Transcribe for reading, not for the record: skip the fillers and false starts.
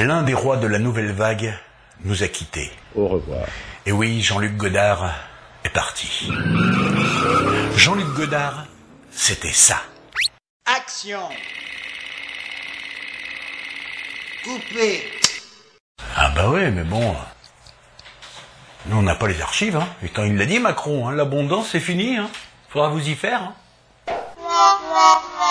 L'un des rois de la nouvelle vague nous a quittés. Au revoir. Et oui, Jean-Luc Godard est parti. Jean-Luc Godard, c'était ça. Action. Coupé. Ah bah ouais, mais bon... Nous, on n'a pas les archives, hein. Et quand il l'a dit, Macron, hein, l'abondance, c'est fini, hein. Faudra vous y faire, hein.